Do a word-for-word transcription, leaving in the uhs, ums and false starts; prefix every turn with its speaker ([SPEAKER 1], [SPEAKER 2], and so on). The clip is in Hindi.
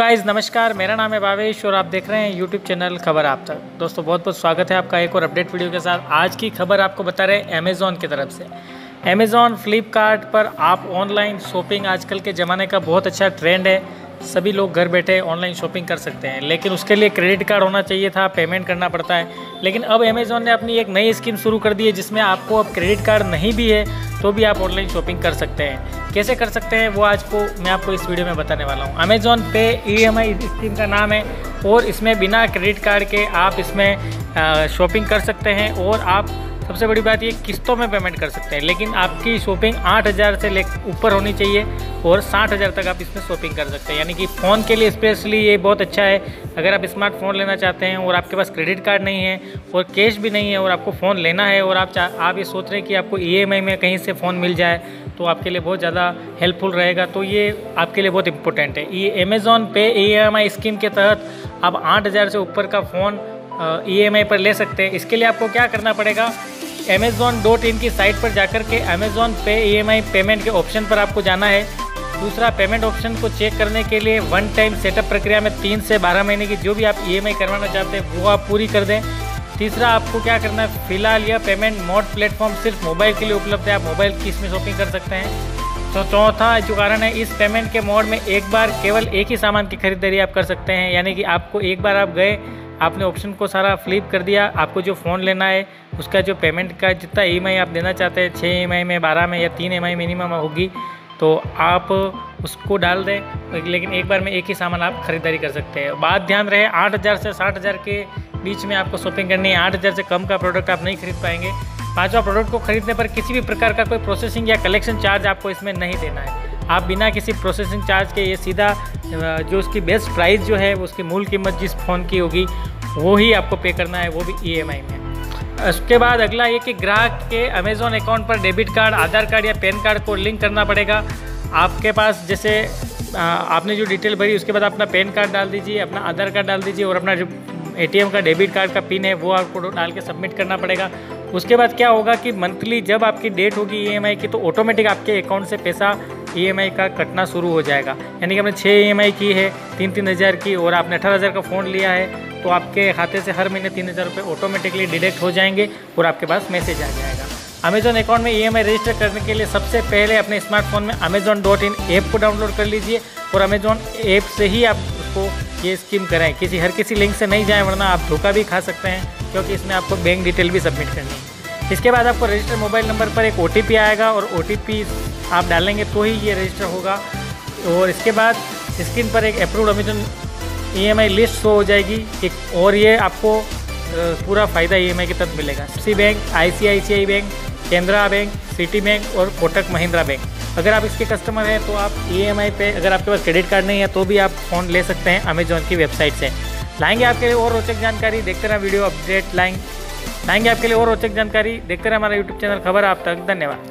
[SPEAKER 1] गाइस नमस्कार, मेरा नाम है भावेश और आप देख रहे हैं यूट्यूब चैनल खबर आप तक। दोस्तों बहुत बहुत स्वागत है आपका एक और अपडेट वीडियो के साथ। आज की खबर आपको बता रहे हैं अमेज़ॉन की तरफ से। अमेज़ॉन फ्लिपकार्ट पर आप ऑनलाइन शॉपिंग आजकल के ज़माने का बहुत अच्छा ट्रेंड है। सभी लोग घर बैठे ऑनलाइन शॉपिंग कर सकते हैं, लेकिन उसके लिए क्रेडिट कार्ड होना चाहिए था, पेमेंट करना पड़ता है। लेकिन अब अमेज़ॉन ने अपनी एक नई स्कीम शुरू कर दी है जिसमें आपको अब क्रेडिट कार्ड नहीं भी है तो भी आप ऑनलाइन शॉपिंग कर सकते हैं। कैसे कर सकते हैं वो आज को मैं आपको इस वीडियो में बताने वाला हूँ। अमेज़ॉन पे ई एम आई स्कीम का नाम है और इसमें बिना क्रेडिट कार्ड के आप इसमें शॉपिंग कर सकते हैं और आप सबसे बड़ी बात ये किस्तों में पेमेंट कर सकते हैं। लेकिन आपकी शॉपिंग आठ हज़ार से ले ऊपर होनी चाहिए और साठ हज़ार तक आप इसमें शॉपिंग कर सकते हैं। यानी कि फ़ोन के लिए स्पेशली ये बहुत अच्छा है। अगर आप स्मार्टफोन लेना चाहते हैं और आपके पास क्रेडिट कार्ड नहीं है और कैश भी नहीं है और आपको फ़ोन लेना है और आप आप ये सोच रहे हैं कि आपको ई एम आई में कहीं से फ़ोन मिल जाए तो आपके लिए बहुत ज़्यादा हेल्पफुल रहेगा, तो ये आपके लिए बहुत इंपॉर्टेंट है। ये अमेज़ॉन पे ई एम आई स्कीम के तहत आप आठ हज़ार से ऊपर का फ़ोन ई एम आई पर ले सकते हैं। इसके लिए आपको क्या करना पड़ेगा, अमेज़ॉन डॉट इन की साइट पर जाकर के अमेज़ॉन पे ई एम आई पेमेंट के ऑप्शन पर आपको जाना है। दूसरा, पेमेंट ऑप्शन को चेक करने के लिए वन टाइम सेटअप प्रक्रिया में तीन से बारह महीने की जो भी आप ई एम आई करवाना चाहते हैं वो आप पूरी कर दें। तीसरा, आपको क्या करना है, फिलहाल यह पेमेंट मोड प्लेटफॉर्म सिर्फ मोबाइल के लिए उपलब्ध है, आप मोबाइल की इसमें शॉपिंग कर सकते हैं। तो चौथा जो कारण है, इस पेमेंट के मोड में एक बार केवल एक ही सामान की खरीदारी आप कर सकते हैं। यानी कि आपको एक बार आप गए, आपने ऑप्शन को सारा फ्लिप कर दिया, आपको जो फ़ोन लेना है उसका जो पेमेंट का जितना ई एम आई आप देना चाहते हैं, छः ई एम आई में, बारह में या तीन ई एम आई मिनिमम होगी, तो आप उसको डाल दें। लेकिन एक बार में एक ही सामान आप खरीदारी कर सकते हैं। बात ध्यान रहे, आठ हज़ार से साठ हज़ार के बीच में आपको शॉपिंग करनी है। आठ हज़ार से कम का प्रोडक्ट आप नहीं खरीद पाएंगे। पाँचवा, प्रोडक्ट को खरीदने पर किसी भी प्रकार का कोई प्रोसेसिंग या कलेक्शन चार्ज आपको इसमें नहीं देना है। आप बिना किसी प्रोसेसिंग चार्ज के ये सीधा जो उसकी बेस्ट प्राइस जो है उसकी मूल कीमत जिस फ़ोन की होगी वो ही आपको पे करना है, वो भी ई एम आई में। उसके बाद अगला ये कि ग्राहक के अमेज़ॉन अकाउंट पर डेबिट कार्ड, आधार कार्ड या पैन कार्ड को लिंक करना पड़ेगा। आपके पास जैसे आपने जो डिटेल भरी उसके बाद अपना पैन कार्ड डाल दीजिए, अपना आधार कार्ड डाल दीजिए और अपना जो ए टी एम का डेबिट कार्ड का पिन है वो आपको डाल के सबमिट करना पड़ेगा। उसके बाद क्या होगा कि मंथली जब आपकी डेट होगी ई एम आई की तो ऑटोमेटिक आपके अकाउंट से पैसा ई एम आई का कटना शुरू हो जाएगा। यानी कि आपने छः ई एम आई की है तीन तीन हज़ार की और आपने अठारह हज़ार का फ़ोन लिया है तो आपके खाते से हर महीने तीन हज़ार रुपये ऑटोमेटिकली डिडक्ट हो जाएंगे और आपके पास मैसेज आ जाएगा। अमेज़ॉन अकाउंट में ई एम आई रजिस्टर करने के लिए सबसे पहले अपने स्मार्टफोन में अमेज़ॉन डॉट इन ऐप को डाउनलोड कर लीजिए और अमेज़ॉन ऐप से ही आप उसको ये स्कीम कराएं। किसी हर किसी लिंक से नहीं जाएं वरना आप धोखा भी खा सकते हैं, क्योंकि इसमें आपको बैंक डिटेल भी सबमिट करनी है। इसके बाद आपको रजिस्टर मोबाइल नंबर पर एक ओ टी पी आएगा और ओ टी पी आप डालेंगे तो ही ये रजिस्टर होगा। और इसके बाद स्क्रीन पर एक approved Amazon E M I list show हो जाएगी एक, और ये आपको पूरा फ़ायदा ई एम आई के तहत मिलेगा। C bank, I C I C I bank, Canara bank, Citi bank और कोटक महिंद्रा बैंक। अगर आप इसके कस्टमर हैं तो आप ई एम आई पे, अगर आपके पास क्रेडिट कार्ड नहीं है तो भी आप फ़ोन ले सकते हैं अमेज़ॉन की वेबसाइट से। लाएंगे आपके लिए और रोचक जानकारी, देखते रहे वीडियो अपडेट लाएंगे लाएंगे आपके लिए और रोचक जानकारी देखते रहे हमारा यूट्यूब चैनल खबर आप तक। धन्यवाद।